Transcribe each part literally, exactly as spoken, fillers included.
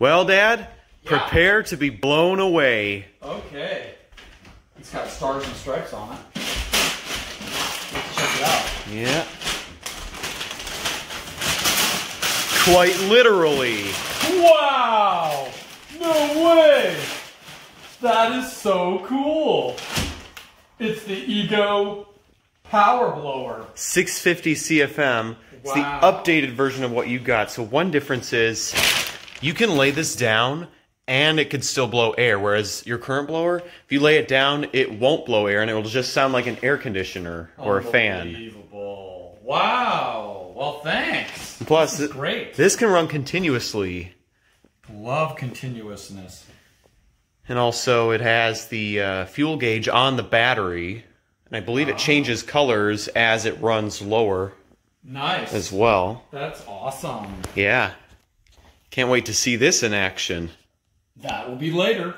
Well, Dad, Yeah. prepare to be blown away. Okay. It's got stars and stripes on it. Let's check it out. Yeah. Quite literally. Wow! No way! That is so cool. It's the Ego Power Blower. six fifty C F M. It's Wow. the updated version of what you got. So one difference is you can lay this down and it can still blow air, whereas your current blower, if you lay it down, it won't blow air and it will just sound like an air conditioner or a fan. Unbelievable. Wow. Well, thanks. And plus, This is great. this can run continuously. Love continuousness. And also it has the uh, fuel gauge on the battery. And I believe it changes colors as it runs lower Nice. as well. That's awesome. Yeah. Can't wait to see this in action. That will be later.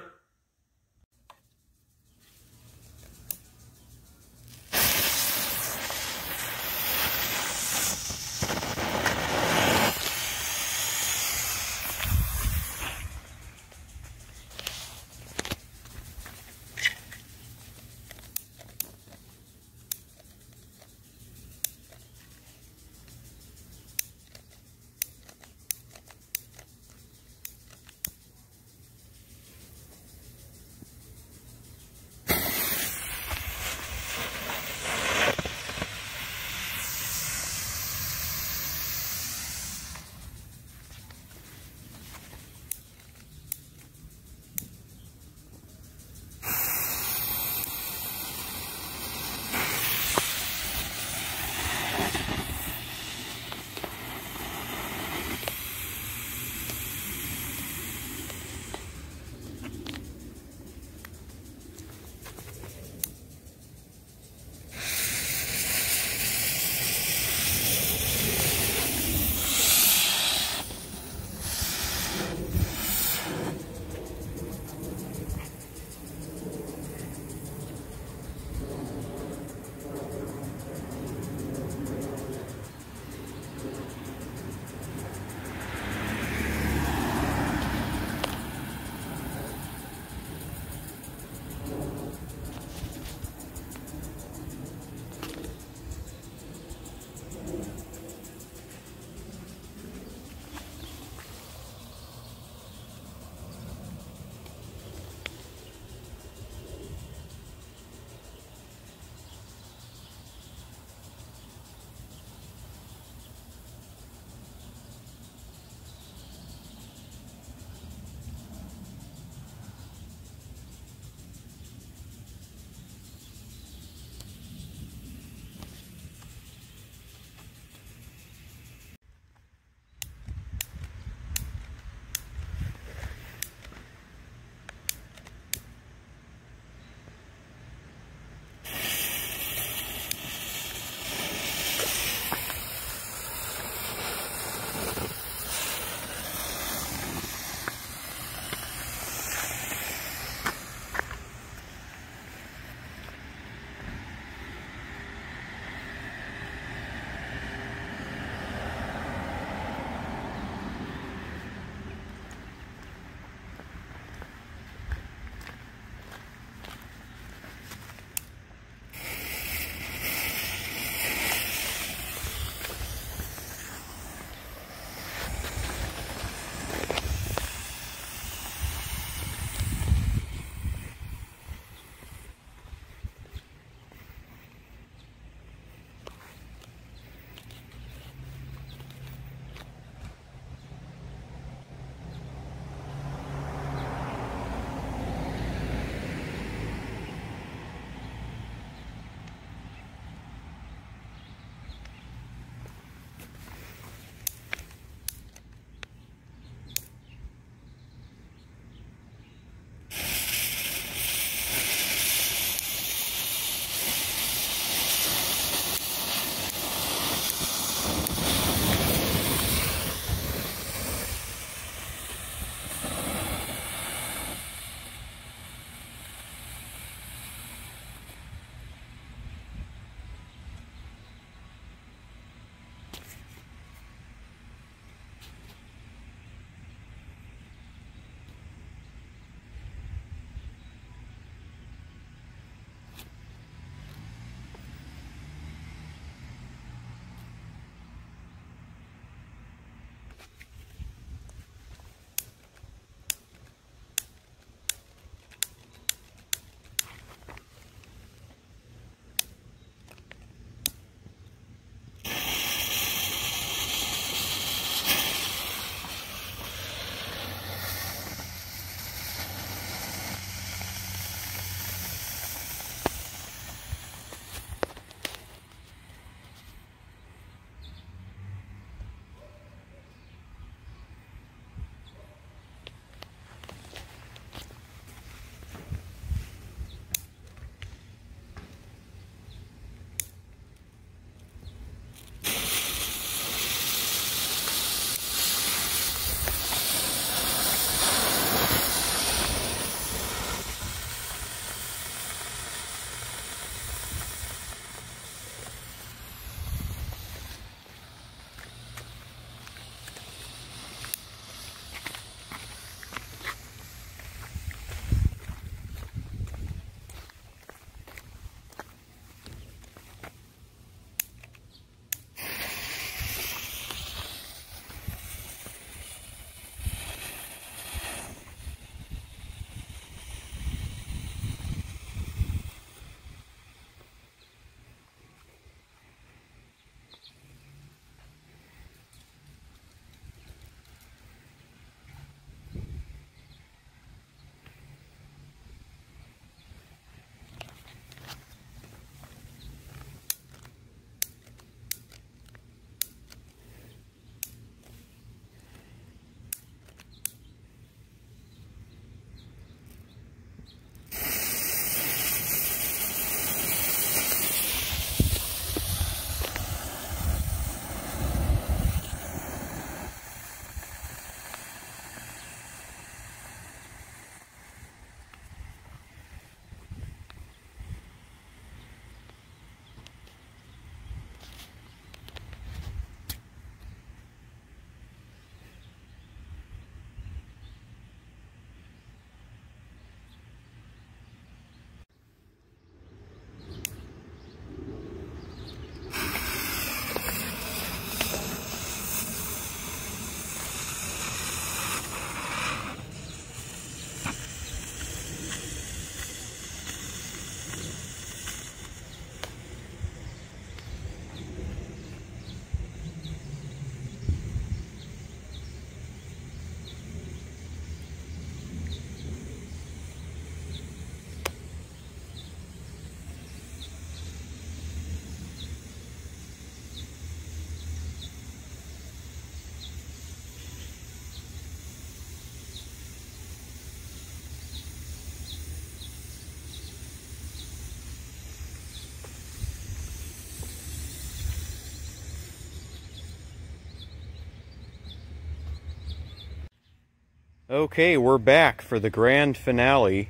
Okay, we're back for the grand finale.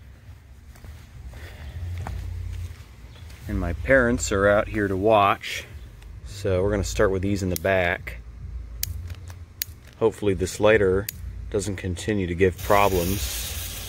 And my parents are out here to watch. So we're going to start with these in the back. Hopefully this lighter doesn't continue to give problems.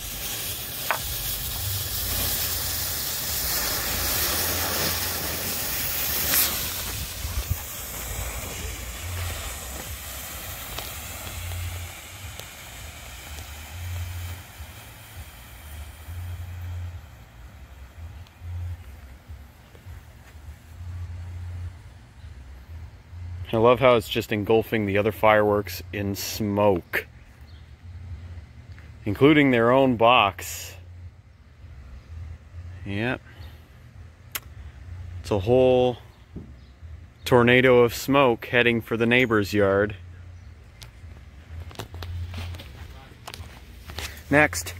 I love how it's just engulfing the other fireworks in smoke, including their own box. Yep. It's a whole tornado of smoke heading for the neighbor's yard. Next.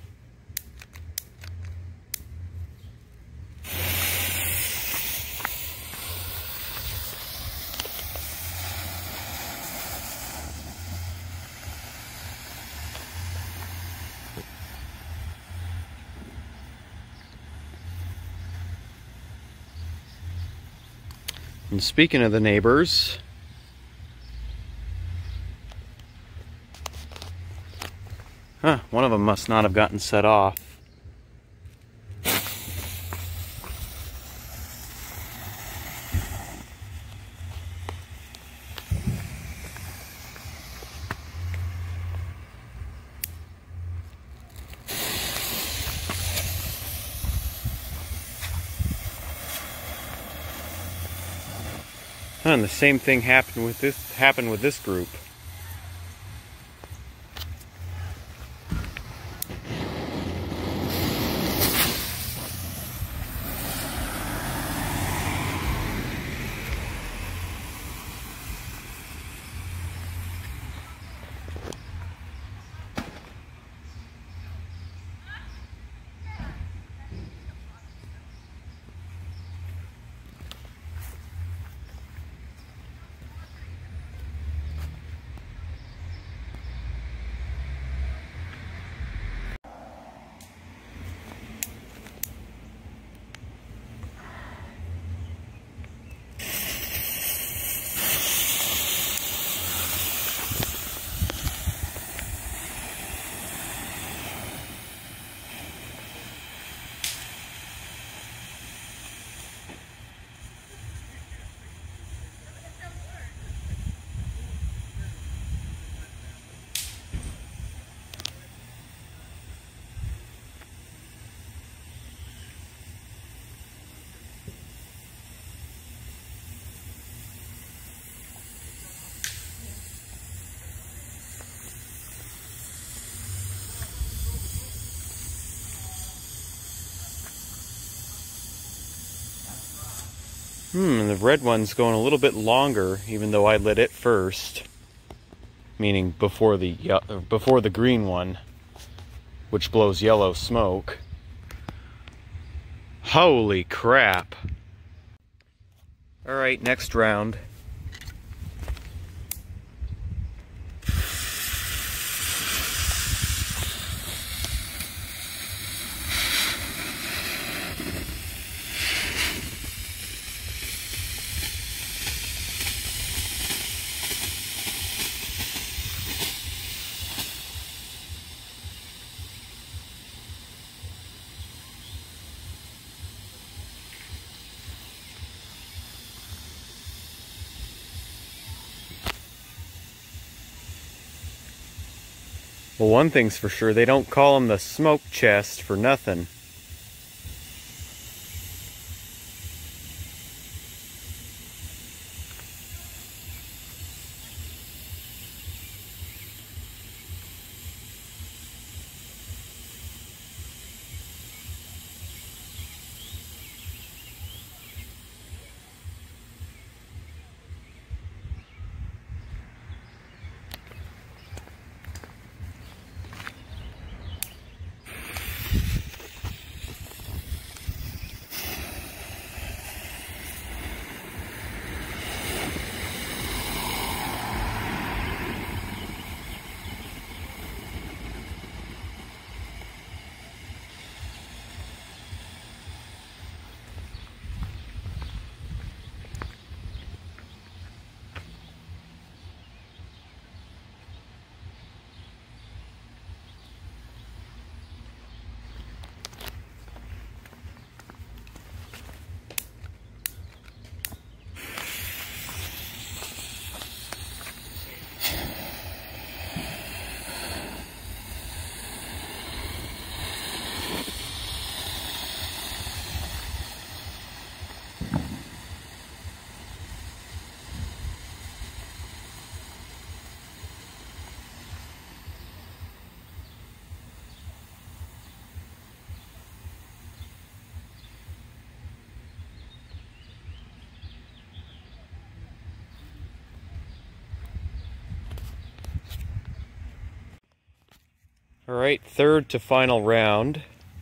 And speaking of the neighbors, huh, one of them must not have gotten set off. And the same thing happened with this happened with this group. Hmm, the red one's going a little bit longer, even though I lit it first. Meaning before the before the green one, which blows yellow smoke. Holy crap. Alright, next round. Well, one thing's for sure, they don't call them the smoke chest for nothing. All right, third to final round.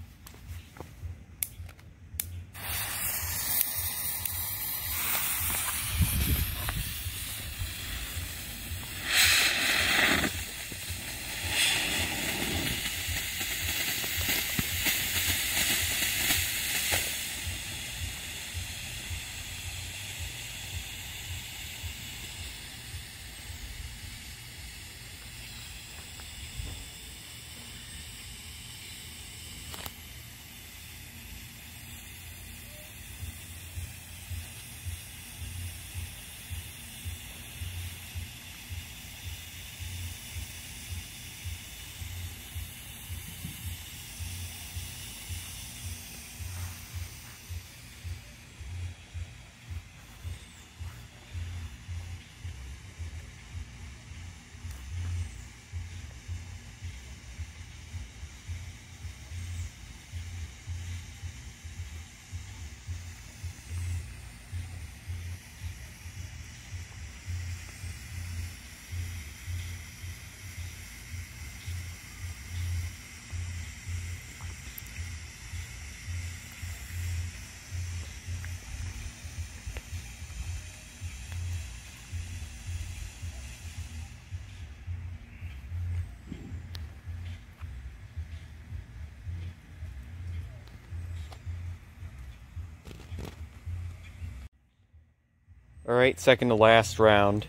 All right, second to last round.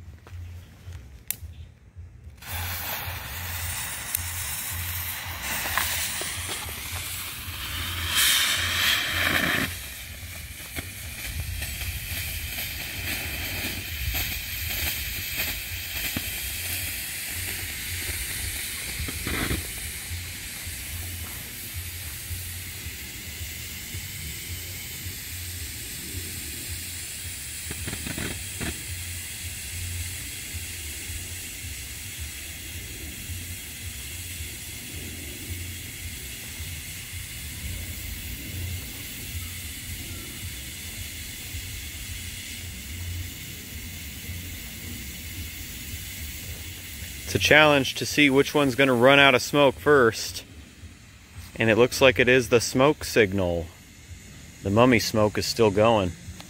It's a challenge to see which one's going to run out of smoke first. And it looks like it is the smoke signal. The mummy smoke is still going.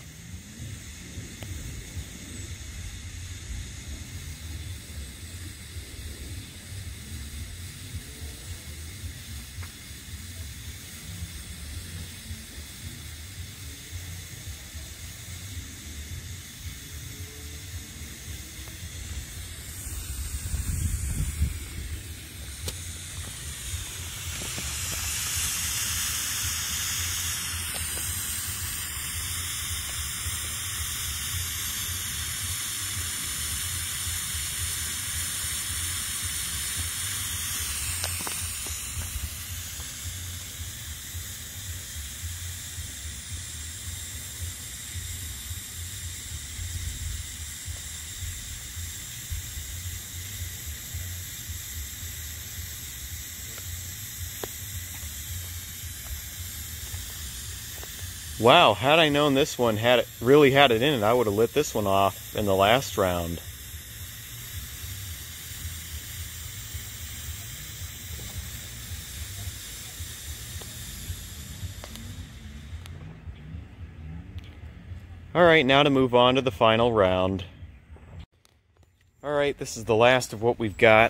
Wow, had I known this one had it, really had it in it, I would have lit this one off in the last round. Alright, now to move on to the final round. Alright, this is the last of what we've got.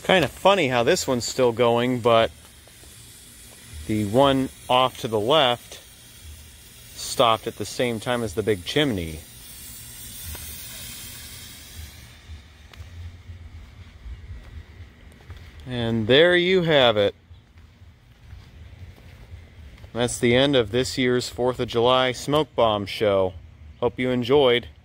Kind of funny how this one's still going, but the one off to the left stopped at the same time as the big chimney. And there you have it. That's the end of this year's fourth of July Smoke Bomb Show. Hope you enjoyed.